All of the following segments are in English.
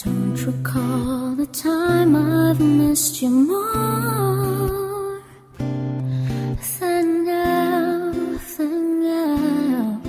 Don't recall the time I've missed you more than now, than now.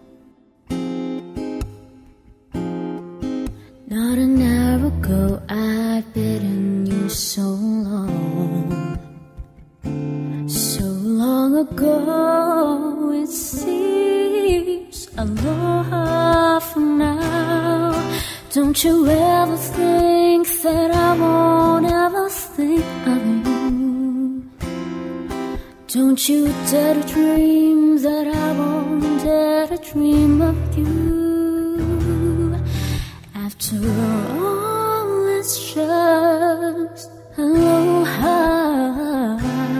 Not an hour ago I'd bidden you so long. So long ago it seems a lot from now. Don't you ever think that I won't ever think of you. Don't you dare to dream that I won't dare to dream of you. After all, it's just aloha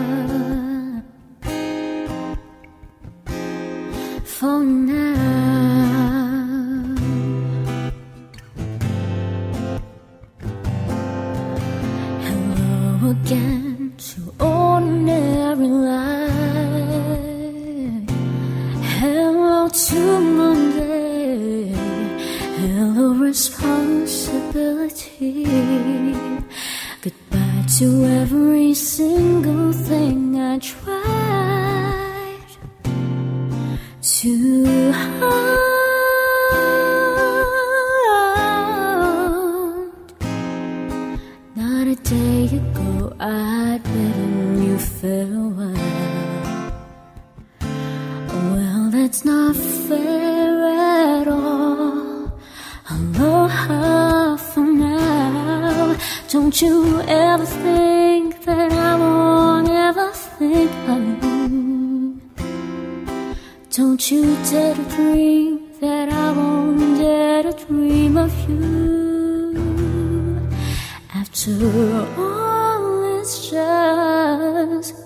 for now. Again to ordinary life. Hello to Monday. Hello responsibility. Goodbye to every single thing I tried to hide. Not a day ago I'd bidden you farewell. Well, that's not fair at all. Aloha for now. Don't you ever think that I won't ever think of you. Don't you dare to dream that I won't dare to dream of you. After all, it's just